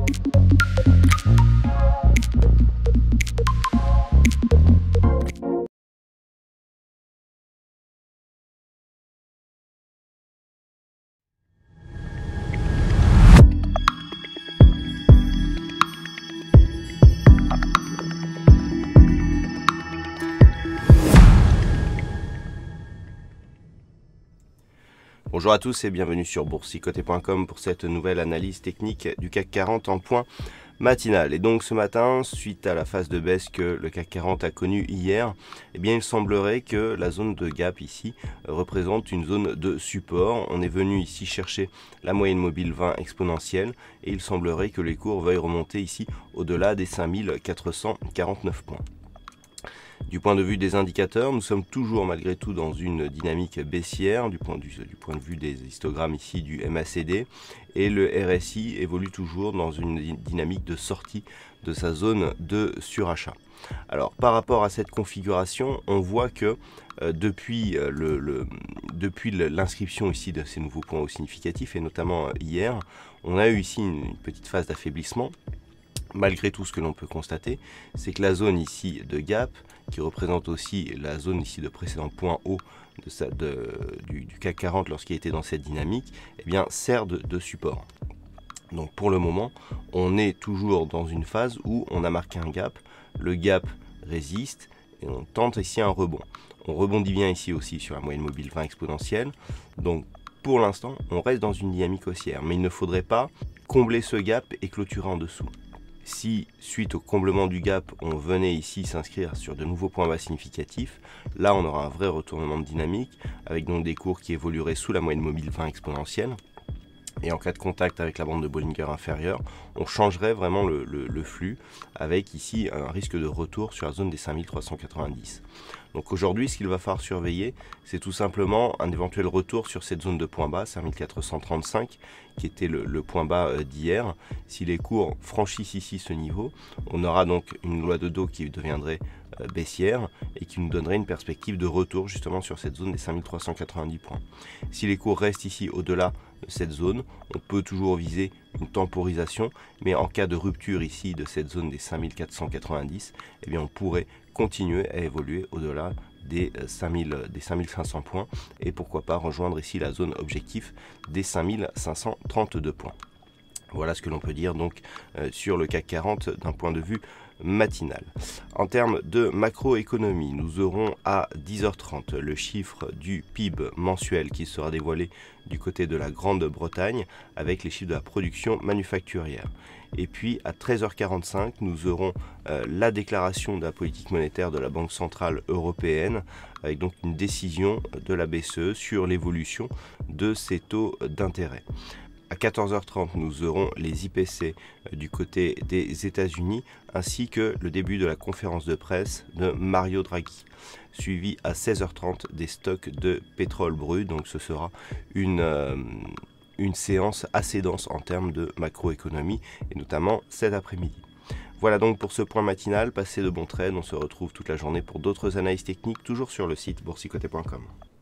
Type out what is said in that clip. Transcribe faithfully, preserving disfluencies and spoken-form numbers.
Bonjour à tous et bienvenue sur boursicoté point com pour cette nouvelle analyse technique du C A C quarante en point matinal. Et donc ce matin, suite à la phase de baisse que le C A C quarante a connue hier, eh bien il semblerait que la zone de gap ici représente une zone de support. On est venu ici chercher la moyenne mobile vingt exponentielle et il semblerait que les cours veuillent remonter ici au-delà des cinq mille quatre cent quarante-neuf points. Du point de vue des indicateurs, nous sommes toujours malgré tout dans une dynamique baissière du point, du, du point de vue des histogrammes ici du M A C D et le R S I évolue toujours dans une dynamique de sortie de sa zone de surachat. Alors par rapport à cette configuration, on voit que euh, depuis euh, le, le, depuis l'inscription ici de ces nouveaux points hauts significatifs et notamment euh, hier, on a eu ici une, une petite phase d'affaiblissement. Malgré tout, ce que l'on peut constater, c'est que la zone ici de gap, qui représente aussi la zone ici de précédent point haut de sa, de, du, du C A C quarante lorsqu'il était dans cette dynamique, eh bien, sert de, de support. Donc pour le moment, on est toujours dans une phase où on a marqué un gap, le gap résiste et on tente ici un rebond. On rebondit bien ici aussi sur la moyenne mobile vingt exponentielle. Donc pour l'instant, on reste dans une dynamique haussière, mais il ne faudrait pas combler ce gap et clôturer en dessous. Si, suite au comblement du gap, on venait ici s'inscrire sur de nouveaux points bas significatifs, là on aura un vrai retournement de dynamique, avec donc des cours qui évolueraient sous la moyenne mobile vingt exponentielle. Et en cas de contact avec la bande de Bollinger inférieure, on changerait vraiment le, le, le flux, avec ici un risque de retour sur la zone des cinq mille trois cent quatre-vingt-dix. Donc aujourd'hui, ce qu'il va falloir surveiller, c'est tout simplement un éventuel retour sur cette zone de point bas, cinq mille quatre cent trente-cinq, qui était le, le point bas d'hier. Si les cours franchissent ici ce niveau, on aura donc une loi de dos qui deviendrait euh, baissière et qui nous donnerait une perspective de retour justement sur cette zone des cinq mille trois cent quatre-vingt-dix points. Si les cours restent ici au-delà de cette zone, on peut toujours viser une temporisation, mais en cas de rupture ici de cette zone des cinq mille quatre cent quatre-vingt-dix, eh bien on pourrait continuer à évoluer au-delà des cinq mille, des cinq mille cinq cents points et pourquoi pas rejoindre ici la zone objectif des cinq mille cinq cent trente-deux points. Voilà ce que l'on peut dire donc euh, sur le C A C quarante d'un point de vue matinal. En termes de macroéconomie, nous aurons à dix heures trente le chiffre du P I B mensuel qui sera dévoilé du côté de la Grande-Bretagne avec les chiffres de la production manufacturière. Et puis à treize heures quarante-cinq, nous aurons euh, la déclaration de la politique monétaire de la Banque centrale européenne avec donc une décision de la B C E sur l'évolution de ses taux d'intérêt. À quatorze heures trente, nous aurons les I P C du côté des États-Unis ainsi que le début de la conférence de presse de Mario Draghi, suivi à seize heures trente des stocks de pétrole brut. Donc ce sera une, euh, une séance assez dense en termes de macroéconomie et notamment cet après-midi. Voilà donc pour ce point matinal, passez de bons trades, on se retrouve toute la journée pour d'autres analyses techniques toujours sur le site boursicoté point com.